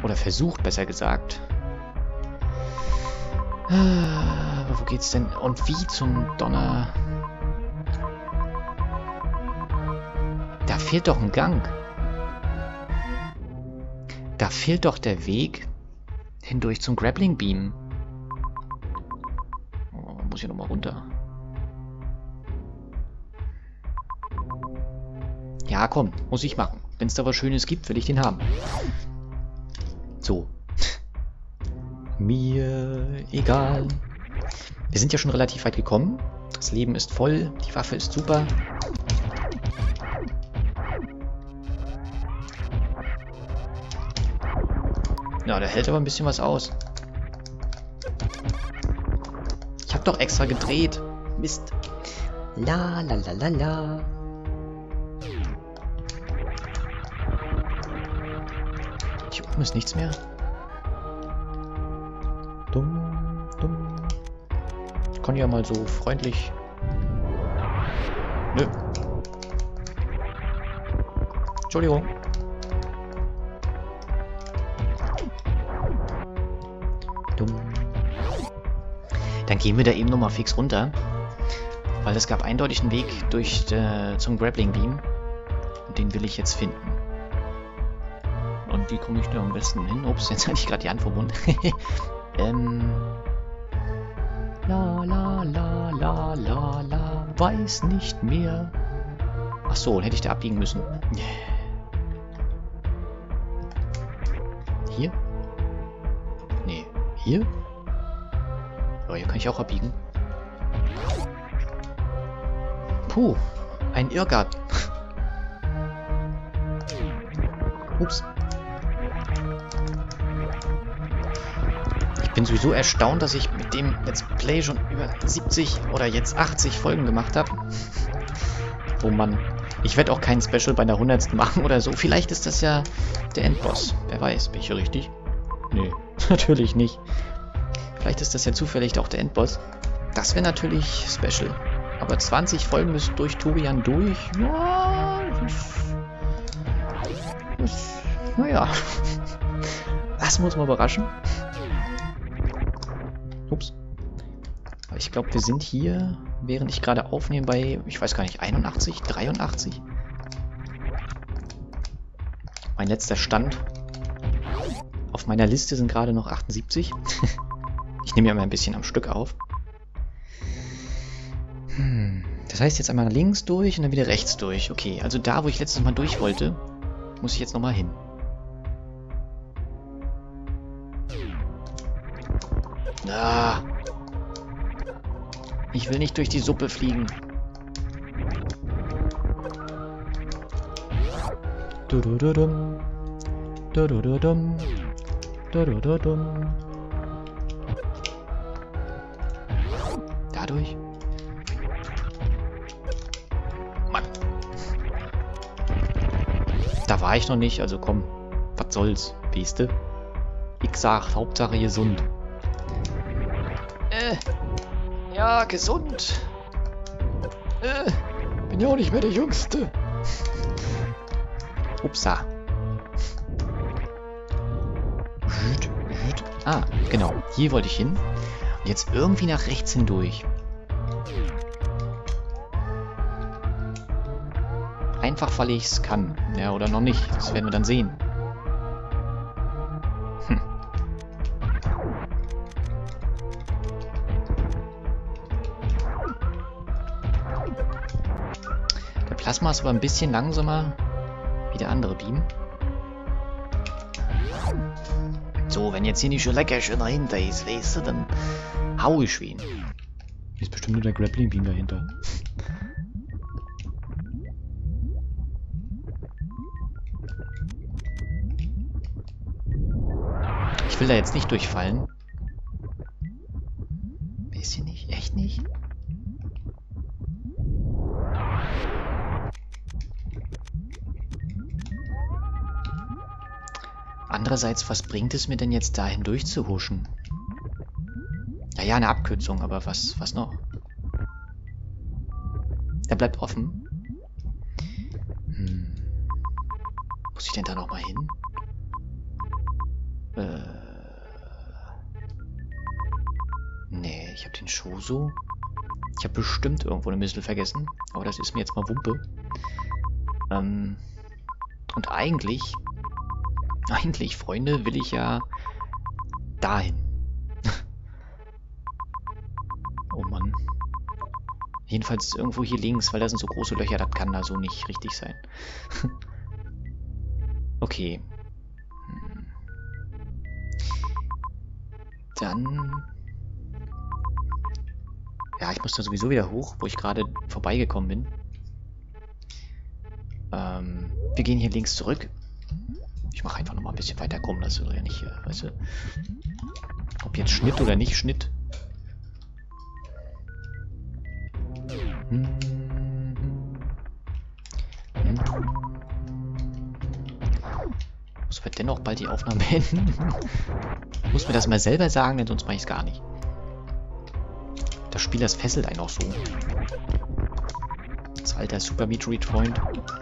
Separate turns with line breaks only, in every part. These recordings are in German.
Oder versucht, besser gesagt. Aber wo geht's denn? Und wie zum Donner? Da fehlt doch ein Gang. Da fehlt doch der Weg hindurch zum Grappling Beam. Oh, muss ich nochmal runter. Ja, komm, muss ich machen. Wenn es da was Schönes gibt, will ich den haben. So. Mir egal. Wir sind ja schon relativ weit gekommen. Das Leben ist voll, die Waffe ist super. Ja, der hält aber ein bisschen was aus. Ich hab doch extra gedreht. Mist. La la la la la. Hier oben ist nichts mehr. Dumm, dumm. Ich kann ja mal so freundlich... Nö. Entschuldigung. Dumm. Dann gehen wir da eben nochmal fix runter. Weil es gab eindeutig einen Weg durch zum Grappling Beam. Und den will ich jetzt finden. Und wie komme ich da am besten hin? Ups, jetzt hatte ich gerade die Hand vom Mund. La la la la la la, weiß nicht mehr. Ach so, hätte ich da abbiegen müssen. Hier? Nee, hier? Aber hier kann ich auch abbiegen. Puh, ein Irrgarten. Ups. Ich bin sowieso erstaunt, dass ich mit dem Let's Play schon über 70 oder jetzt 80 Folgen gemacht habe. Oh Mann. Ich werde auch kein Special bei der 100. machen oder so. Vielleicht ist das ja der Endboss. Wer weiß, bin ich hier richtig? Nee, natürlich nicht. Vielleicht ist das ja zufällig auch der Endboss. Das wäre natürlich special. Aber 20 Folgen müssen durch Tobian durch. Ja, naja. Das muss man überraschen. Ups. Aber ich glaube, wir sind hier, während ich gerade aufnehme, bei, ich weiß gar nicht, 81, 83. Mein letzter Stand auf meiner Liste sind gerade noch 78. Ich nehme ja mal ein bisschen am Stück auf. Das heißt jetzt einmal links durch und dann wieder rechts durch. Okay, also da, wo ich letztes Mal durch wollte, muss ich jetzt nochmal hin. Ah. Ich will nicht durch die Suppe fliegen. Du-du-du-dum. Du-du-du-dum. Du-du-du-dum. Dadurch? Mann. Da war ich noch nicht, also komm. Was soll's, weißt du? Ich sag, Hauptsache gesund. Ja, gesund. Bin ja auch nicht mehr der Jüngste. Upsa. Ah, genau. Hier wollte ich hin. Und jetzt irgendwie nach rechts hindurch. Einfach, weil ich es kann. Ja, oder noch nicht. Das werden wir dann sehen. Der Plasma ist aber ein bisschen langsamer wie der andere Beam. So, wenn jetzt hier nicht schon lecker schön dahinter ist, weißt du, dann hau ich wen. Hier ist bestimmt nur der Grappling Beam dahinter. Ich will da jetzt nicht durchfallen. Ist hier nicht? Echt nicht? Andererseits, was bringt es mir denn jetzt dahin durchzuhuschen? Ja, eine Abkürzung, aber was noch? Der bleibt offen. Muss ich denn da nochmal hin? Nee, ich habe den Shoso. Ich habe bestimmt irgendwo eine Missile vergessen. Aber das ist mir jetzt mal Wumpe. Und eigentlich, Freunde, will ich ja dahin. Oh Mann. Jedenfalls irgendwo hier links, weil da sind so große Löcher, das kann da so nicht richtig sein. Okay. Dann... Ja, ich muss da sowieso wieder hoch, wo ich gerade vorbeigekommen bin. Wir gehen hier links zurück. Ich mache einfach nochmal ein bisschen weiter kommen, das soll ja nicht, weißt du... Ob jetzt Schnitt oder nicht Schnitt. Muss wir dennoch bald die Aufnahme beenden? Muss mir das mal selber sagen, denn sonst mache ich es gar nicht. Das Spiel, das fesselt einen auch so. Als alter Super Metroid-Freund.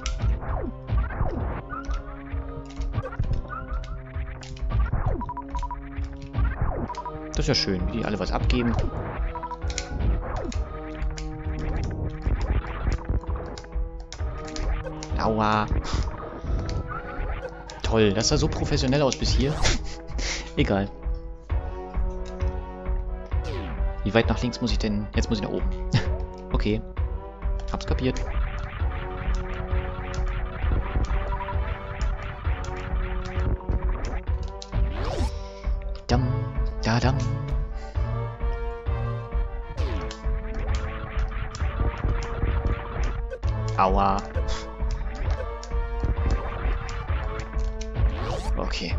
Das ist ja schön, wie die alle was abgeben. Aua. Toll, das sah so professionell aus bis hier. Egal. Wie weit nach links muss ich denn? Jetzt muss ich nach oben. Okay. Hab's kapiert. Dam, da, dam. Aua. Okay.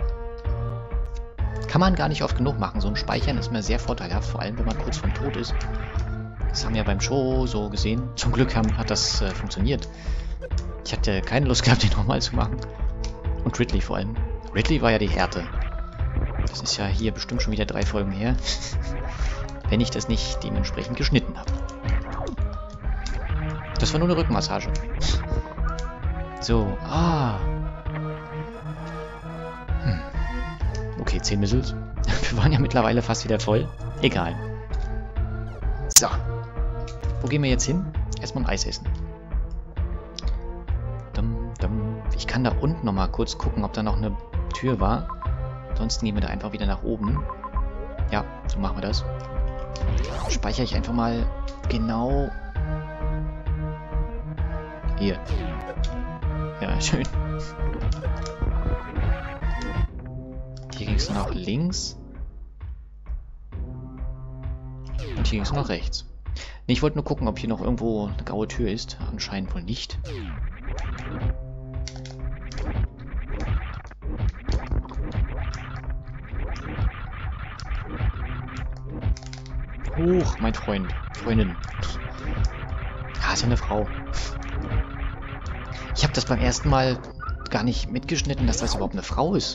Kann man gar nicht oft genug machen. So ein Speichern ist mir sehr vorteilhaft, vor allem wenn man kurz vorm Tod ist. Das haben wir beim Show so gesehen. Zum Glück hat das funktioniert. Ich hatte keine Lust gehabt, den nochmal zu machen. Und Ridley vor allem. Ridley war ja die Härte. Das ist ja hier bestimmt schon wieder 3 Folgen her. Wenn ich das nicht dementsprechend geschnitten habe. Das war nur eine Rückenmassage. So, Okay, 10 Missiles. Wir waren ja mittlerweile fast wieder voll. Egal. So. Wo gehen wir jetzt hin? Erstmal ein Eis essen. Ich kann da unten nochmal kurz gucken, ob da noch eine Tür war. Ansonsten gehen wir da einfach wieder nach oben. Ja, so machen wir das. Speichere ich einfach mal genau... Hier. Ja, schön. Hier ging es nach links. Und hier ging es nach rechts. Nee, ich wollte nur gucken, ob hier noch irgendwo eine graue Tür ist. Anscheinend wohl nicht. Huch, mein Freund. Freundin. Ah, ist ja eine Frau. Ich habe das beim ersten Mal gar nicht mitgeschnitten, dass das überhaupt eine Frau ist.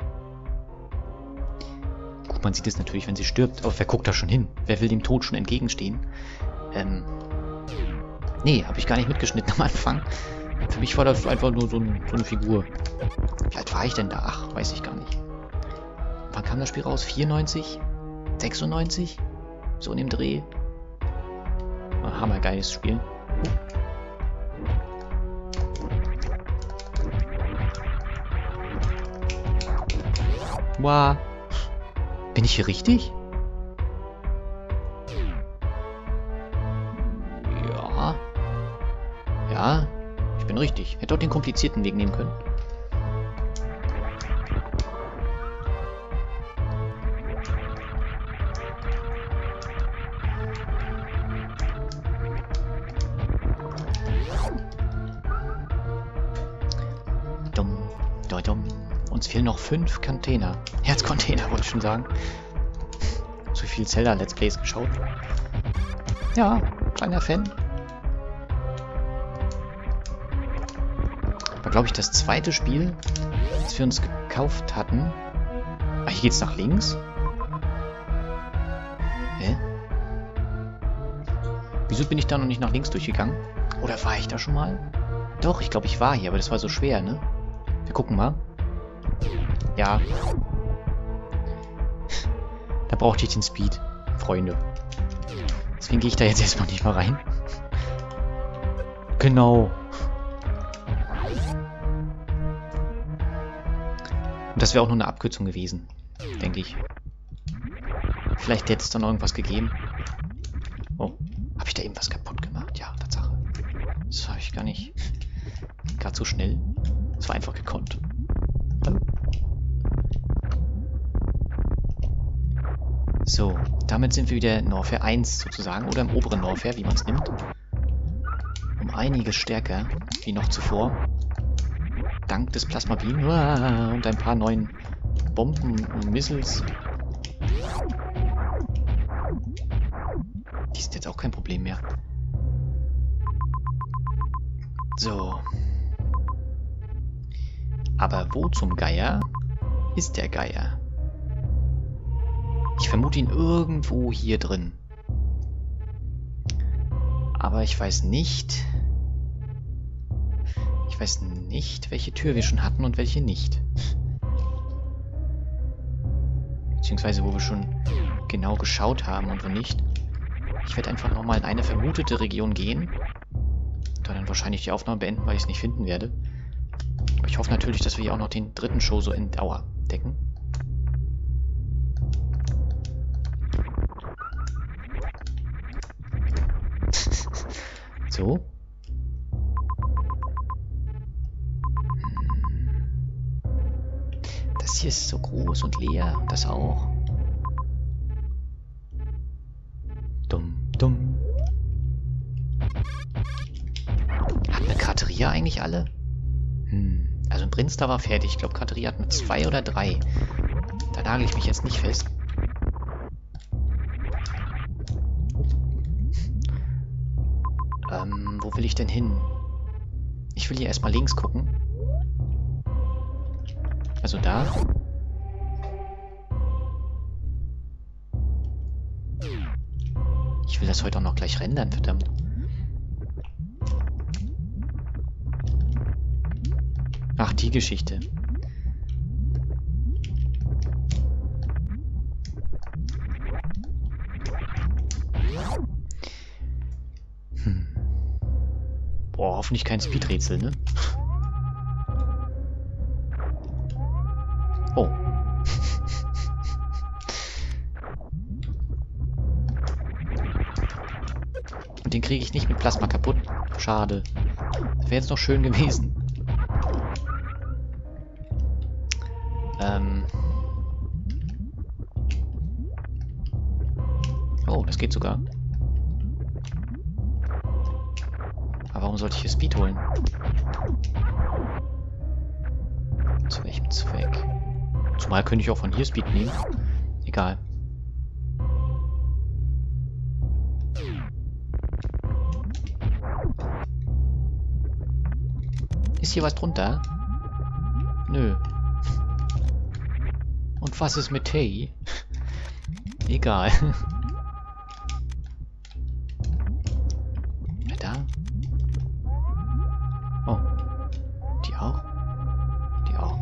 Gut, man sieht es natürlich, wenn sie stirbt. Aber wer guckt da schon hin? Wer will dem Tod schon entgegenstehen? Nee, habe ich gar nicht mitgeschnitten am Anfang. Für mich war das einfach nur so eine Figur. Wie alt war ich denn da? Ach, weiß ich gar nicht. Wann kam das Spiel raus? 94? 96? So in dem Dreh. Hammergeiles Spiel. Wow. Bin ich hier richtig? Ja. Ja, ich bin richtig. Hätte auch den komplizierten Weg nehmen können. Uns fehlen noch 5 Container. Herzcontainer, wollte ich schon sagen. So viel Zelda-Let's Plays geschaut. Ja, kleiner Fan. War, glaube ich, das zweite Spiel, das wir uns gekauft hatten. Ah, hier geht's nach links. Hä? Wieso bin ich da noch nicht nach links durchgegangen? Oder war ich da schon mal? Doch, ich glaube, ich war hier, aber das war so schwer, ne? Wir gucken mal. Ja. Da brauchte ich den Speed, Freunde. Deswegen gehe ich da jetzt erstmal nicht mal rein. Genau. Und das wäre auch nur eine Abkürzung gewesen, denke ich. Vielleicht hätte es dann irgendwas gegeben. Oh, habe ich da eben was kaputt gemacht? Ja, Tatsache. Das habe ich gar nicht. Gerade so schnell. Das war einfach gekonnt. So, damit sind wir wieder in Norfair 1 sozusagen, oder im oberen Norfair, wie man es nimmt. Um einiges stärker, wie noch zuvor. Dank des Plasma Beam und ein paar neuen Bomben und Missiles. Die sind jetzt auch kein Problem mehr. So. Aber wo zum Geier ist der Geier? Ich vermute ihn irgendwo hier drin. Aber ich weiß nicht... welche Tür wir schon hatten und welche nicht. Beziehungsweise wo wir schon genau geschaut haben und wo nicht. Ich werde einfach nochmal in eine vermutete Region gehen. Und dann wahrscheinlich die Aufnahme beenden, weil ich es nicht finden werde. Aber ich hoffe natürlich, dass wir hier auch noch den dritten Show so in Dauer decken. So. Das hier ist so groß und leer. Und das auch. Dumm, dumm. Hatten wir Krateria eigentlich alle? Also ein Brinster war fertig. Ich glaube, Krateria hatten 2 oder 3. Da nagel ich mich jetzt nicht fest. Wo will ich denn hin? Ich will hier erstmal links gucken. Also da. Ich will das heute auch noch gleich rendern, verdammt. Ach, die Geschichte. Boah, hoffentlich kein Speedrätsel, ne? Oh. Und den kriege ich nicht mit Plasma kaputt. Schade. Das wäre jetzt noch schön gewesen. Oh, das geht sogar. Aber warum sollte ich hier Speed holen? Zu welchem Zweck? Zumal könnte ich auch von hier Speed nehmen. Egal. Ist hier was drunter? Nö. Und was ist mit Tay? Egal. Ja, da. Oh. Die auch? Die auch.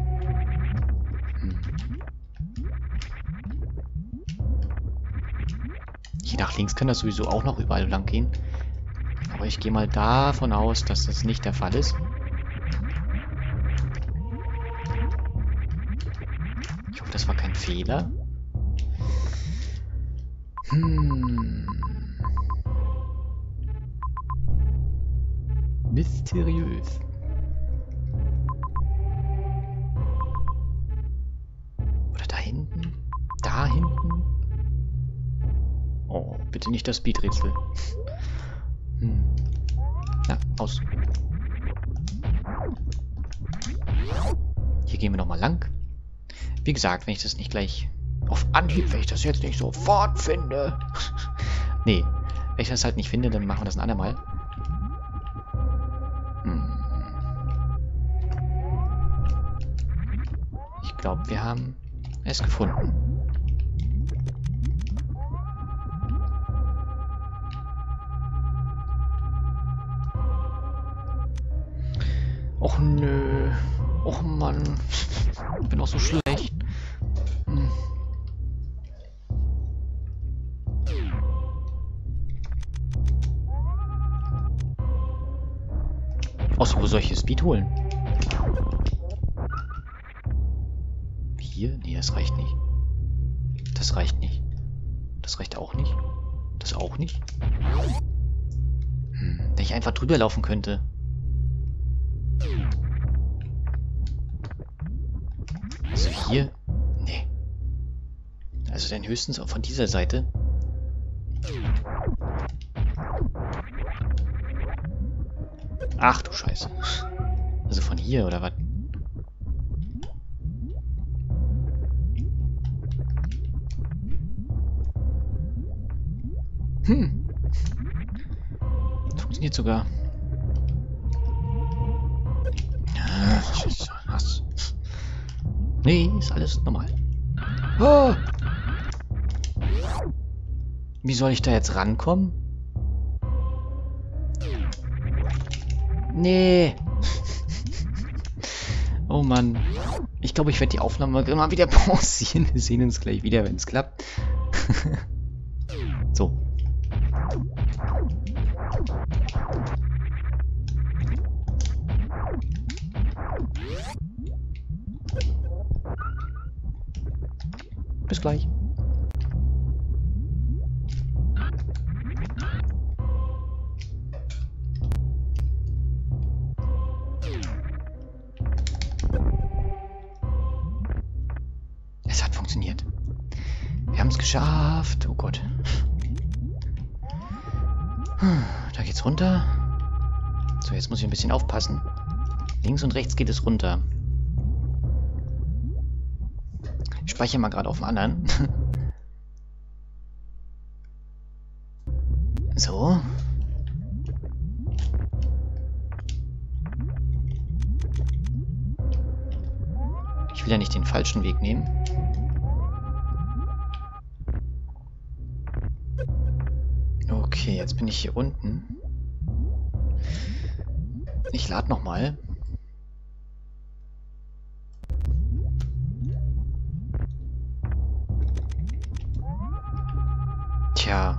Hier nach links kann das sowieso auch noch überall lang gehen. Aber ich gehe mal davon aus, dass das nicht der Fall ist. Ich hoffe, das war kein Fehler. Mysteriös. Oder da hinten? Da hinten? Oh, bitte nicht das Speedrätsel. Na, aus. Hier gehen wir nochmal lang. Wie gesagt, wenn ich das nicht gleich auf Anhieb, wenn ich das jetzt nicht sofort finde. Nee, wenn ich das halt nicht finde, dann machen wir das ein andermal. Ich glaube, wir haben es gefunden. Och nö. Och Mann. Ich bin auch so schlecht. Speed holen. Hier? Nee, das reicht nicht. Das reicht nicht. Das reicht auch nicht. Das auch nicht. Wenn ich einfach drüber laufen könnte. Also hier? Nee. Also dann höchstens auch von dieser Seite. Ach du Scheiße. Also von hier, oder was? Funktioniert sogar. Hass. Nee, ist alles normal. Oh! Wie soll ich da jetzt rankommen? Nee. Oh Mann. Ich glaube, ich werde die Aufnahme mal wieder pausieren. Wir sehen uns gleich wieder, wenn es klappt. So. Bis gleich. Es hat funktioniert. Wir haben es geschafft. Oh Gott. Da geht's runter. So, jetzt muss ich ein bisschen aufpassen. Links und rechts geht es runter. Ich speichere mal gerade auf dem anderen. So. Ich will ja nicht den falschen Weg nehmen. Okay, jetzt bin ich hier unten. Ich lade nochmal. Tja.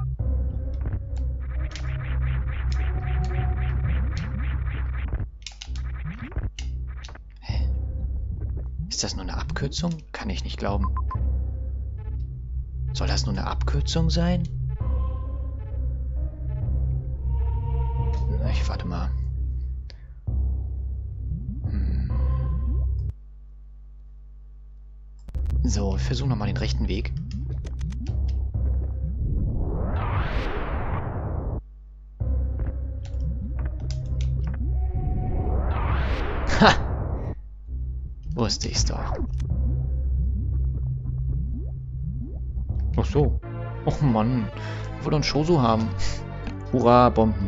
Hä? Ist das nur eine Abkürzung? Kann ich nicht glauben. Soll das nur eine Abkürzung sein? Ich warte mal. So, wir versuchen nochmal den rechten Weg. Ha! Wusste ich's doch. Ach so. Och Mann. Ich wollte uns Shoso haben. Hurra, Bomben.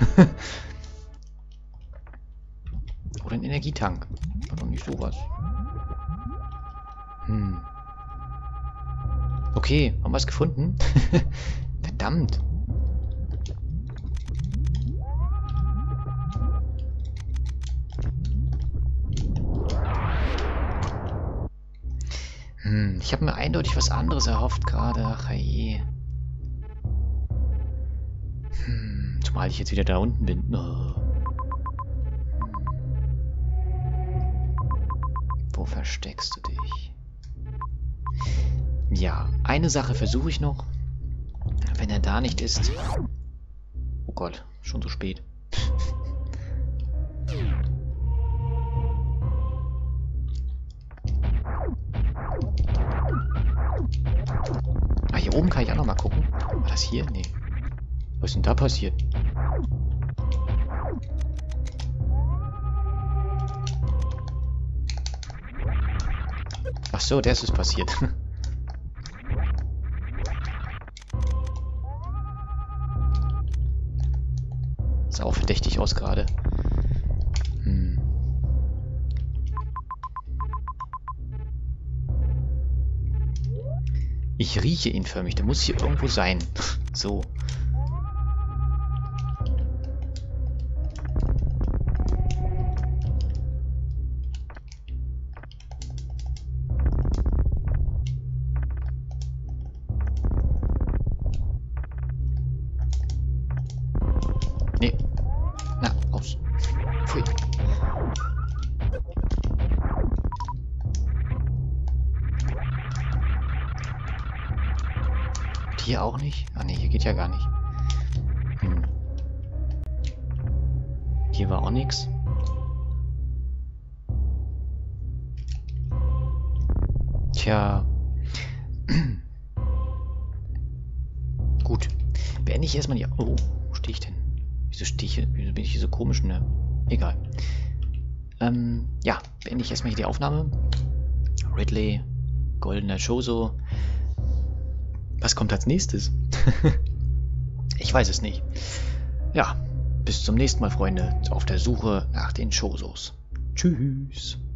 Oder ein Energietank. War doch nicht sowas. Okay, haben wir es gefunden? Verdammt. Ich habe mir eindeutig was anderes erhofft gerade. Ach je. Zumal ich jetzt wieder da unten bin. Oh. Wo versteckst du dich? Ja, eine Sache versuche ich noch. Wenn er da nicht ist... Oh Gott, schon so spät. Ah, hier oben kann ich auch noch mal gucken. War das hier? Nee. Was ist denn da passiert? Ach so, das ist passiert. Sah auch verdächtig aus gerade. Ich rieche ihn förmlich. Der muss hier irgendwo sein. So. Nee. Na, aus. Pfui. hier auch nicht? Ah ne, hier geht ja gar nicht. Hm. Hier war auch nichts. Tja. Gut. Beende ich erstmal die... Oh, wo stehe ich denn? Wieso stehe ich hier? Wieso bin ich hier so komisch? Ne? Egal. Ja, beende ich erstmal hier die Aufnahme. Ridley, goldener Chozo. Was kommt als nächstes? Ich weiß es nicht. Ja, bis zum nächsten Mal, Freunde, auf der Suche nach den Chozos. Tschüss.